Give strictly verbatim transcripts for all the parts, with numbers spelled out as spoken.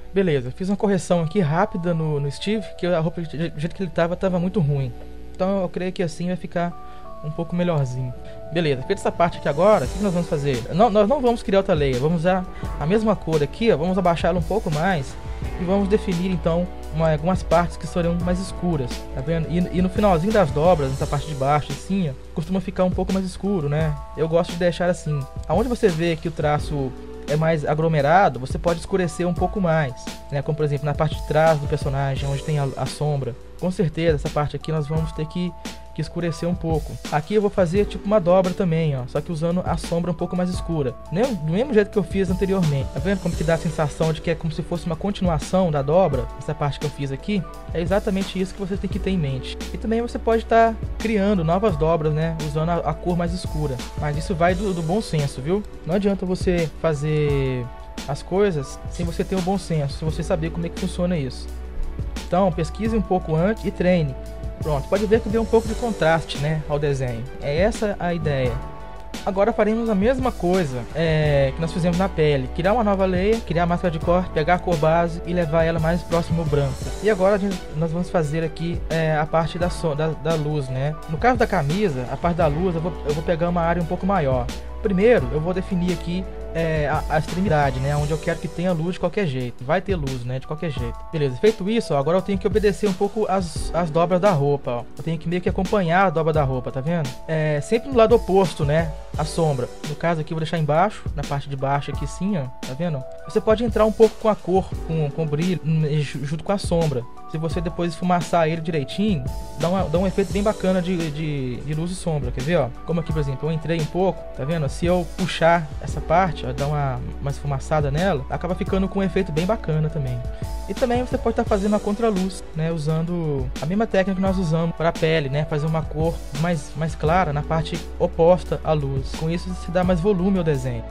Beleza, fiz uma correção aqui rápida no, no Steve, que a roupa do jeito que ele tava, tava muito ruim. Então eu creio que assim vai ficar um pouco melhorzinho. Beleza, feita essa parte aqui agora, o que nós vamos fazer? Não, nós não vamos criar outra layer, vamos usar a mesma cor aqui, ó, vamos abaixá-la um pouco mais e vamos definir então uma, algumas partes que serão mais escuras, tá vendo? E, e no finalzinho das dobras, nessa parte de baixo assim, ó, costuma ficar um pouco mais escuro, né? Eu gosto de deixar assim. Aonde você vê que o traço é mais aglomerado, você pode escurecer um pouco mais, né? Como por exemplo na parte de trás do personagem, onde tem a, a sombra. Com certeza essa parte aqui nós vamos ter que, que escurecer um pouco. Aqui eu vou fazer tipo uma dobra também, ó, só que usando a sombra um pouco mais escura, do mesmo jeito que eu fiz anteriormente. Tá vendo como que dá a sensação de que é como se fosse uma continuação da dobra? Essa parte que eu fiz aqui é exatamente isso que você tem que ter em mente. E também você pode estar tá criando novas dobras, né, usando a, a cor mais escura, mas isso vai do, do bom senso, viu? Não adianta você fazer as coisas sem você ter um bom senso, se você saber como é que funciona isso. Então pesquise um pouco antes e treine. Pronto, pode ver que deu um pouco de contraste, né, ao desenho. É essa a ideia. Agora faremos a mesma coisa é, que nós fizemos na pele. Criar uma nova layer, criar a máscara de corte, pegar a cor base e levar ela mais próximo ao branco. E agora a gente, nós vamos fazer aqui é, a parte da, so, da, da luz, né. No caso da camisa, a parte da luz eu vou, eu vou pegar uma área um pouco maior. Primeiro eu vou definir aqui É, a, a extremidade, né, onde eu quero que tenha luz de qualquer jeito. Vai ter luz, né, de qualquer jeito. Beleza, feito isso, ó, agora eu tenho que obedecer um pouco as, as dobras da roupa, ó. Eu tenho que meio que acompanhar a dobra da roupa, tá vendo? É, sempre no lado oposto, né, a sombra. No caso aqui eu vou deixar embaixo, na parte de baixo aqui sim, ó, tá vendo? Você pode entrar um pouco com a cor, com, com o brilho, junto com a sombra. Se você depois esfumaçar ele direitinho, dá, uma, dá um efeito bem bacana de, de, de luz e sombra, quer ver, ó? Como aqui, por exemplo, eu entrei um pouco, tá vendo? Se eu puxar essa parte, ó, dar uma, uma esfumaçada nela, acaba ficando com um efeito bem bacana também. E também você pode estar fazendo a contraluz, né? Usando a mesma técnica que nós usamos para a pele, né? Fazer uma cor mais, mais clara na parte oposta à luz. Com isso se dá mais volume ao desenho.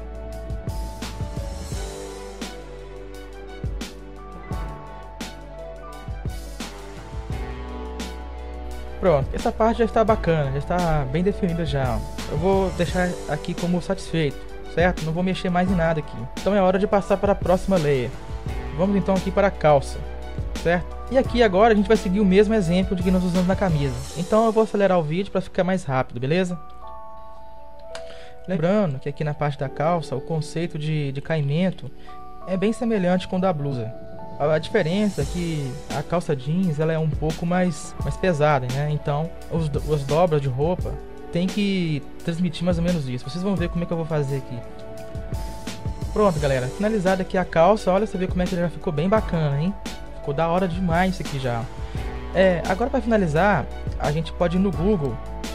Pronto, essa parte já está bacana, já está bem definida já, ó. Eu vou deixar aqui como satisfeito, certo? Não vou mexer mais em nada aqui. Então é hora de passar para a próxima layer. Vamos então aqui para a calça, certo? E aqui agora a gente vai seguir o mesmo exemplo de que nós usamos na camisa. Então eu vou acelerar o vídeo para ficar mais rápido, beleza? Lembrando que aqui na parte da calça o conceito de, de caimento é bem semelhante com o da blusa. A diferença é que a calça jeans ela é um pouco mais, mais pesada, né? Então os, as dobras de roupa tem que transmitir mais ou menos isso. Vocês vão ver como é que eu vou fazer aqui. Pronto, galera, finalizada aqui a calça. Olha, você vê como é que ele já ficou bem bacana, hein? Ficou da hora demais isso aqui já. É, agora para finalizar, a gente pode ir no Google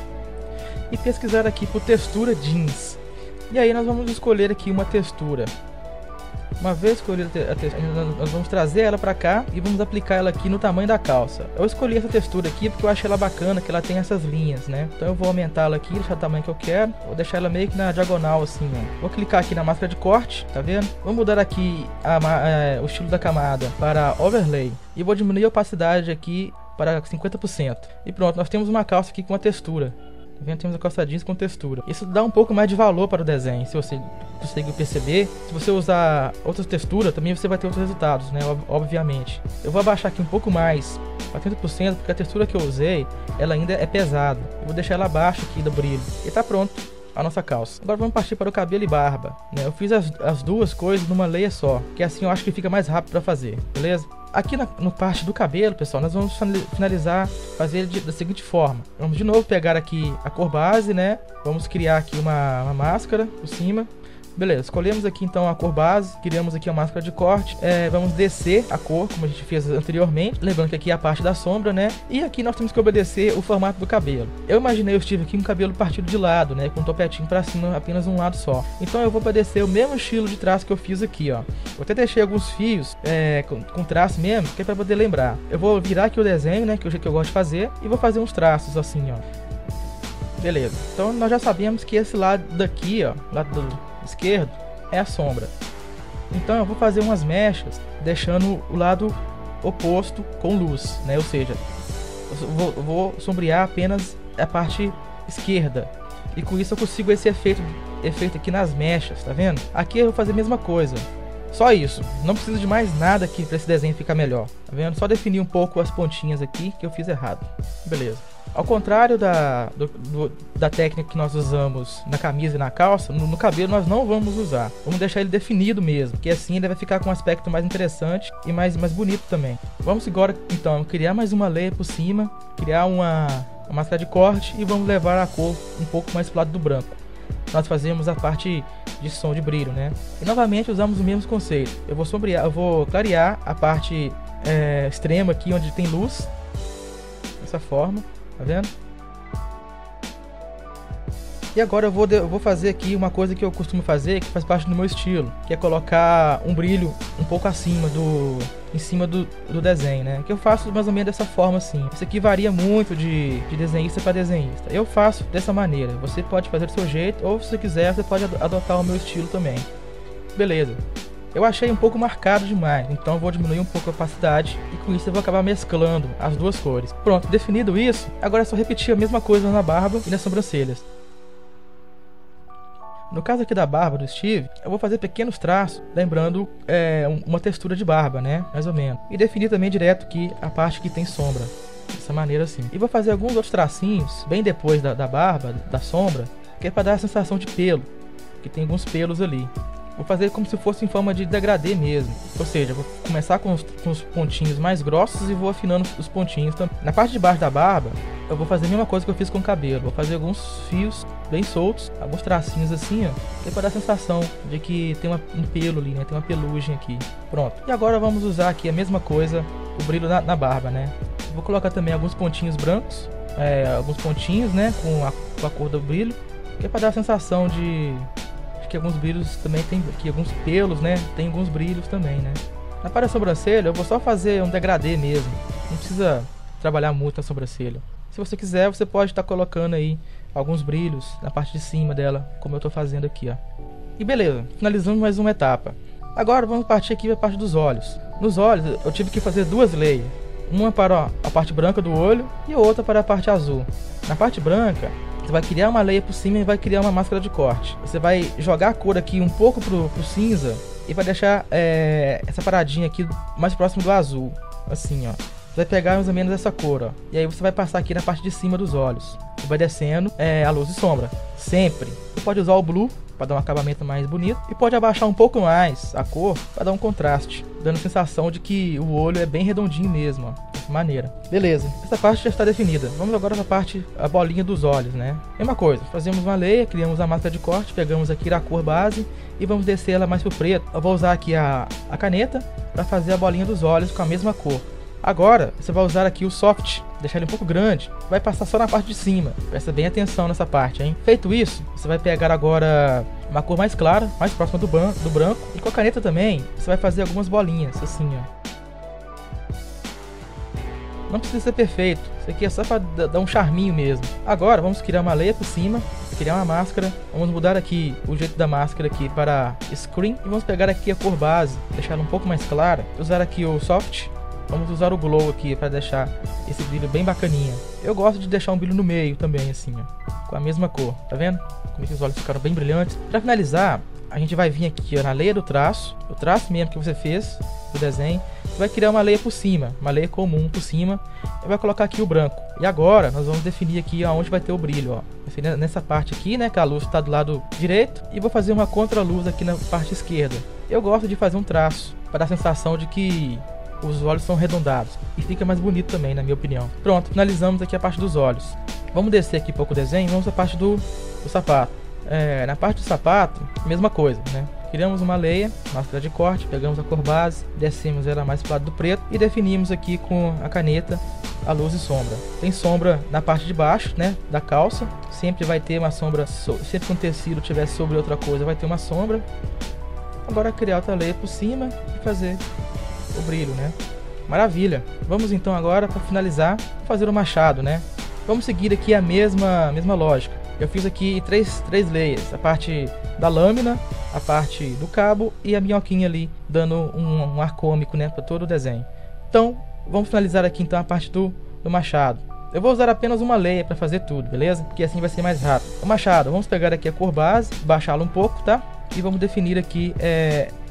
e pesquisar aqui por textura jeans. E aí nós vamos escolher aqui uma textura. Uma vez escolhida a textura, nós vamos trazer ela para cá e vamos aplicar ela aqui no tamanho da calça. Eu escolhi essa textura aqui porque eu achei ela bacana, que ela tem essas linhas, né? Então eu vou aumentar ela aqui, deixar o tamanho que eu quero. Vou deixar ela meio que na diagonal assim, ó. Vou clicar aqui na máscara de corte, tá vendo? Vou mudar aqui a, a, o estilo da camada para overlay. E vou diminuir a opacidade aqui para cinquenta por cento. E pronto, nós temos uma calça aqui com a textura. Tá vendo? Temos a calça jeans com textura. Isso dá um pouco mais de valor para o desenho. Se você conseguir perceber, se você usar outras texturas, também você vai ter outros resultados, né? Obviamente. Eu vou abaixar aqui um pouco mais, para trinta por cento, porque a textura que eu usei, ela ainda é pesada. Eu vou deixar ela abaixo aqui do brilho. E tá pronto a nossa calça. Agora vamos partir para o cabelo e barba, né? Eu fiz as, as duas coisas numa layer só, que assim eu acho que fica mais rápido para fazer, beleza? Aqui na no parte do cabelo, pessoal, nós vamos finalizar, fazer ele de, da seguinte forma. Vamos de novo pegar aqui a cor base, né? Vamos criar aqui uma, uma máscara por cima. Beleza, escolhemos aqui então a cor base, criamos aqui a máscara de corte, é, vamos descer a cor, como a gente fez anteriormente, lembrando que aqui é a parte da sombra, né, e aqui nós temos que obedecer o formato do cabelo. Eu imaginei, eu estive aqui com o cabelo partido de lado, né, com o topetinho pra cima, apenas um lado só, então eu vou obedecer o mesmo estilo de traço que eu fiz aqui, ó. Eu até deixei alguns fios é, com, com traço mesmo, que é pra poder lembrar. Eu vou virar aqui o desenho, né, que é o jeito que eu gosto de fazer, e vou fazer uns traços assim, ó. Beleza, então nós já sabemos que esse lado daqui, ó, lado do esquerdo é a sombra. Então eu vou fazer umas mechas deixando o lado oposto com luz, né? Ou seja, eu vou, eu vou sombrear apenas a parte esquerda e com isso eu consigo esse efeito, efeito aqui nas mechas, tá vendo? Aqui eu vou fazer a mesma coisa, Só isso, não precisa de mais nada aqui para esse desenho ficar melhor, tá vendo? Só definir um pouco as pontinhas aqui que eu fiz errado, beleza. Ao contrário da, do, do, da técnica que nós usamos na camisa e na calça, no, no cabelo nós não vamos usar. Vamos deixar ele definido mesmo, que assim ele vai ficar com um aspecto mais interessante e mais, mais bonito também. Vamos agora então criar mais uma layer por cima, criar uma, uma máscara de corte e vamos levar a cor um pouco mais pro lado do branco. Nós fazemos a parte de som, de brilho, né? E novamente usamos o mesmo conceito. Eu vou sombrear, eu vou clarear a parte é, extrema aqui onde tem luz, dessa forma. Tá vendo? E agora eu vou, eu vou fazer aqui uma coisa que eu costumo fazer, que faz parte do meu estilo, que é colocar um brilho um pouco acima do, em cima do, do desenho, né? Que eu faço mais ou menos dessa forma assim. Isso aqui varia muito de, de desenhista para desenhista. Eu faço dessa maneira. Você pode fazer do seu jeito, ou se você quiser, você pode adotar o meu estilo também. Beleza. Eu achei um pouco marcado demais, então eu vou diminuir um pouco a opacidade e com isso eu vou acabar mesclando as duas cores. Pronto, definido isso, agora é só repetir a mesma coisa na barba e nas sobrancelhas. No caso aqui da barba do Steve, eu vou fazer pequenos traços, lembrando é, uma textura de barba, né, mais ou menos. E definir também direto aqui a parte que tem sombra, dessa maneira assim. E vou fazer alguns outros tracinhos, bem depois da, da barba, da sombra, que é para dar a sensação de pelo, que tem alguns pelos ali. Vou fazer como se fosse em forma de degradê mesmo. Ou seja, vou começar com os, com os pontinhos mais grossos e vou afinando os pontinhos também. Na parte de baixo da barba, eu vou fazer a mesma coisa que eu fiz com o cabelo. Vou fazer alguns fios bem soltos, alguns tracinhos assim, ó, que é para dar a sensação de que tem uma, um pelo ali, né? Tem uma pelugem aqui. Pronto. E agora vamos usar aqui a mesma coisa, o brilho na, na barba, né? Vou colocar também alguns pontinhos brancos, é, alguns pontinhos, né? Com a, com a cor do brilho, que é para dar a sensação de... que alguns brilhos também tem aqui, alguns pelos, né? Tem alguns brilhos também, né? Na parte da sobrancelha, eu vou só fazer um degradê mesmo. Não precisa trabalhar muito na sobrancelha. Se você quiser, você pode estar colocando aí alguns brilhos na parte de cima dela, como eu estou fazendo aqui, ó. E beleza, finalizamos mais uma etapa. Agora vamos partir aqui para a parte dos olhos. Nos olhos, eu tive que fazer duas layers. Uma para a parte branca do olho e outra para a parte azul. Na parte branca, você vai criar uma layer por cima e vai criar uma máscara de corte. Você vai jogar a cor aqui um pouco pro, pro cinza e vai deixar é, essa paradinha aqui mais próximo do azul. Assim, ó. Você vai pegar mais ou menos essa cor, ó. E aí você vai passar aqui na parte de cima dos olhos. E vai descendo é, a luz e sombra. Sempre. Você pode usar o blue para dar um acabamento mais bonito. E pode abaixar um pouco mais a cor para dar um contraste. Dando a sensação de que o olho é bem redondinho mesmo, ó. Maneira. Beleza, essa parte já está definida. Vamos agora para a parte, a bolinha dos olhos, né? Mesma coisa, fazemos uma layer, criamos a máscara de corte, pegamos aqui a cor base e vamos descer ela mais pro preto. Eu vou usar aqui a, a caneta para fazer a bolinha dos olhos com a mesma cor. Agora, você vai usar aqui o soft, deixar ele um pouco grande, vai passar só na parte de cima. Presta bem atenção nessa parte, hein? Feito isso, você vai pegar agora uma cor mais clara, mais próxima do, ban do branco, e com a caneta também, você vai fazer algumas bolinhas, assim, ó. Não precisa ser perfeito, isso aqui é só para dar um charminho mesmo. Agora vamos criar uma layer por cima, criar uma máscara. Vamos mudar aqui o jeito da máscara aqui para screen. E vamos pegar aqui a cor base, deixar ela um pouco mais clara. Usar aqui o soft. Vamos usar o glow aqui para deixar esse brilho bem bacaninha. Eu gosto de deixar um brilho no meio também, assim, ó, com a mesma cor, tá vendo? Como é que os olhos ficaram bem brilhantes. Para finalizar, a gente vai vir aqui, ó, na layer do traço, o traço mesmo que você fez do desenho. Você vai criar uma layer por cima, uma layer comum por cima, e vai colocar aqui o branco. E agora nós vamos definir aqui onde vai ter o brilho, ó. Vai ser nessa parte aqui, né, que a luz está do lado direito, e vou fazer uma contra-luz aqui na parte esquerda. Eu gosto de fazer um traço para dar a sensação de que os olhos são arredondados e fica mais bonito também, na minha opinião. Pronto, finalizamos aqui a parte dos olhos. Vamos descer aqui um pouco o desenho, vamos à parte do, do sapato. É, na parte do sapato, mesma coisa, né? Criamos uma layer, máscara de corte, pegamos a cor base, descemos ela mais para o lado do preto e definimos aqui com a caneta a luz e sombra. Tem sombra na parte de baixo, né, da calça, sempre vai ter uma sombra, so sempre que um tecido tiver sobre outra coisa vai ter uma sombra. Agora criar outra layer por cima e fazer o brilho, né? Maravilha! Vamos então agora, para finalizar, fazer o machado, né? Vamos seguir aqui a mesma, mesma lógica. Eu fiz aqui três, três layers, a parte da lâmina, a parte do cabo e a minhoquinha ali, dando um, um ar cômico, né, para todo o desenho. Então, vamos finalizar aqui então a parte do, do machado. Eu vou usar apenas uma layer para fazer tudo, beleza? Porque assim vai ser mais rápido. O machado, vamos pegar aqui a cor base, baixá-lo um pouco, tá? E vamos definir aqui é,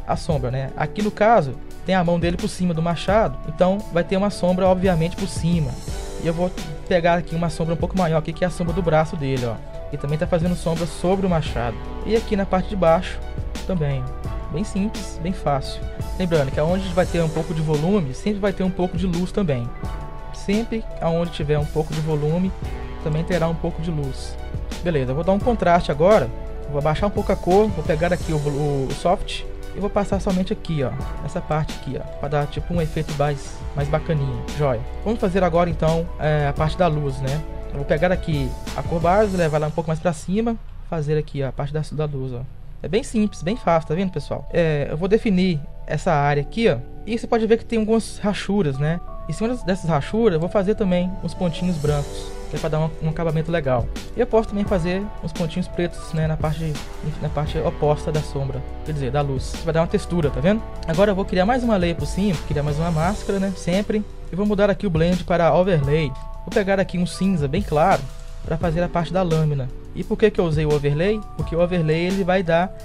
a sombra, né? Aqui no caso, tem a mão dele por cima do machado, então vai ter uma sombra obviamente por cima. E eu vou pegar aqui uma sombra um pouco maior aqui, que é a sombra do braço dele, ó. E também tá fazendo sombra sobre o machado. E aqui na parte de baixo também, bem simples, bem fácil. Lembrando que aonde vai ter um pouco de volume, sempre vai ter um pouco de luz também. Sempre aonde tiver um pouco de volume, também terá um pouco de luz. Beleza, eu vou dar um contraste agora. Vou abaixar um pouco a cor, vou pegar aqui o, o, o soft e vou passar somente aqui, ó, essa parte aqui, ó, para dar tipo um efeito mais, mais bacaninha. Joia. Vamos fazer agora então é, a parte da luz, né? Eu vou pegar aqui a cor base, levar ela um pouco mais para cima, fazer aqui ó, a parte da, da luz, ó. É bem simples, bem fácil, tá vendo, pessoal? É, eu vou definir essa área aqui, ó, e você pode ver que tem algumas rachuras, né? Em cima dessas rachuras, eu vou fazer também uns pontinhos brancos, que é para dar um, um acabamento legal. E eu posso também fazer uns pontinhos pretos, né, na parte, na parte oposta da sombra, quer dizer, da luz. Isso vai dar uma textura, tá vendo? Agora eu vou criar mais uma layer por cima, criar mais uma máscara, né, sempre. E vou mudar aqui o blend para overlay. Vou pegar aqui um cinza bem claro para fazer a parte da lâmina. E por que que eu usei o overlay? Porque o overlay ele vai dar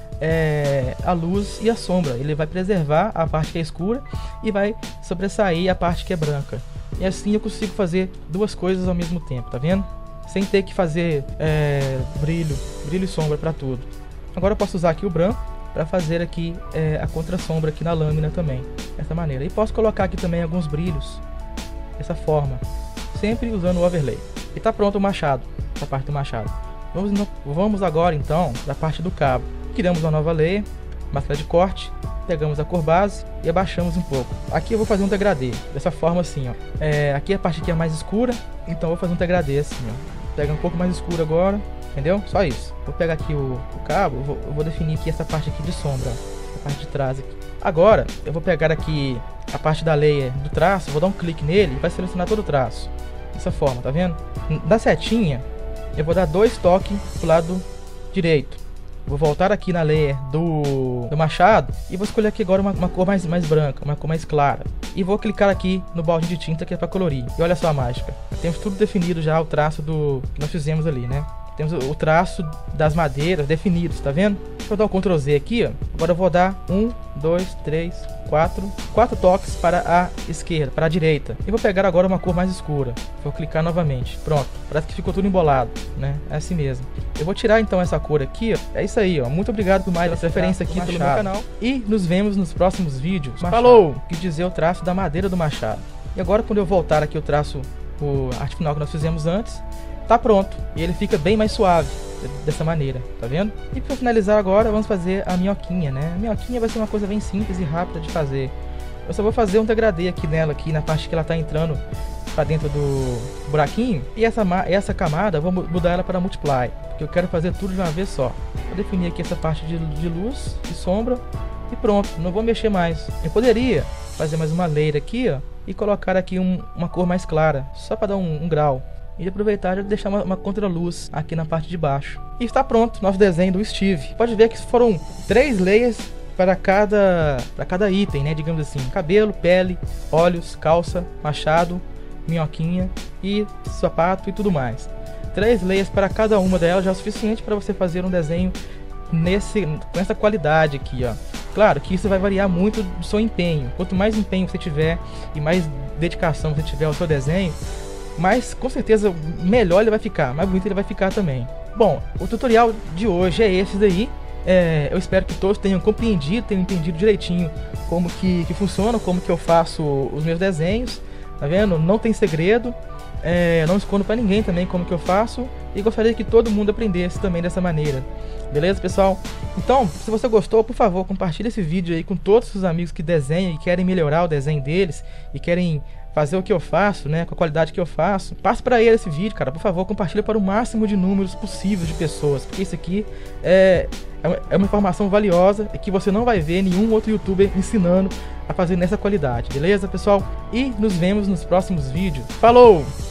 é, a luz e a sombra. Ele vai preservar a parte que é escura e vai sobressair a parte que é branca. E assim eu consigo fazer duas coisas ao mesmo tempo, tá vendo? Sem ter que fazer é, brilho, brilho e sombra para tudo. Agora eu posso usar aqui o branco para fazer aqui é, a contra-sombra aqui na lâmina também, dessa maneira. E posso colocar aqui também alguns brilhos, dessa forma, sempre usando o overlay. E tá pronto o machado, essa parte do machado. Vamos, no, vamos agora então da parte do cabo. Criamos uma nova layer, máscara de corte, pegamos a cor base e abaixamos um pouco. Aqui eu vou fazer um degradê, dessa forma assim, ó. É, aqui a parte aqui é mais escura, então eu vou fazer um degradê assim, ó. Pega um pouco mais escuro agora, entendeu? Só isso. Vou pegar aqui o, o cabo, eu vou, eu vou definir aqui essa parte aqui de sombra, a parte de trás aqui. Agora eu vou pegar aqui a parte da layer do traço, vou dar um clique nele e vai selecionar todo o traço. Dessa forma, tá vendo? Da setinha, eu vou dar dois toques pro lado direito. Vou voltar aqui na layer do, do machado e vou escolher aqui agora uma, uma cor mais, mais branca, uma cor mais clara. E vou clicar aqui no balde de tinta que é para colorir. E olha só a mágica. Temos tudo definido já, o traço do que nós fizemos ali, né? Temos o traço das madeiras definidos, tá vendo? Vou dar o control Z aqui, ó. Agora eu vou dar um, dois, três, quatro, quatro toques para a esquerda, para a direita. E vou pegar agora uma cor mais escura. Vou clicar novamente. Pronto. Parece que ficou tudo embolado, né? É assim mesmo. Eu vou tirar então essa cor aqui, ó. É isso aí, ó. Muito obrigado por mais essa referência aqui pelo meu canal. E nos vemos nos próximos vídeos. Machado. Falou! Quis dizer o traço da madeira do machado. E agora quando eu voltar aqui o traço, o arte final que nós fizemos antes, tá pronto, e ele fica bem mais suave dessa maneira, tá vendo? E para finalizar agora, vamos fazer a minhoquinha, né? A minhoquinha vai ser uma coisa bem simples e rápida de fazer. Eu só vou fazer um degradê aqui nela, aqui na parte que ela tá entrando para dentro do buraquinho. E essa, essa camada, eu vou mudar ela para multiply, porque eu quero fazer tudo de uma vez só. Vou definir aqui essa parte de, de luz e sombra e pronto, não vou mexer mais. Eu poderia fazer mais uma layer aqui, ó, e colocar aqui um, uma cor mais clara, só para dar um, um grau. E aproveitar e deixar uma, uma contraluz aqui na parte de baixo. E está pronto nosso desenho do Steve. Pode ver que foram três layers para cada, para cada item, né? Digamos assim, cabelo, pele, olhos, calça, machado, minhoquinha e sapato e tudo mais. Três layers para cada uma delas já é o suficiente para você fazer um desenho nesse, com essa qualidade aqui, ó. Claro que isso vai variar muito do seu empenho. Quanto mais empenho você tiver e mais dedicação você tiver ao seu desenho, mas com certeza melhor ele vai ficar, mais bonito ele vai ficar também. Bom, o tutorial de hoje é esse daí. É, eu espero que todos tenham compreendido, tenham entendido direitinho como que, que funciona, como que eu faço os meus desenhos. Tá vendo? Não tem segredo, é, não escondo para ninguém também como que eu faço. E gostaria que todo mundo aprendesse também dessa maneira. Beleza, pessoal? Então, se você gostou, por favor, compartilhe esse vídeo aí com todos os seus amigos que desenham e querem melhorar o desenho deles e querem fazer o que eu faço, né, com a qualidade que eu faço. Passe para ele esse vídeo, cara, por favor, compartilhe para o máximo de números possíveis de pessoas, porque isso aqui é, é uma informação valiosa e que você não vai ver nenhum outro youtuber ensinando a fazer nessa qualidade, beleza, pessoal? E nos vemos nos próximos vídeos. Falou!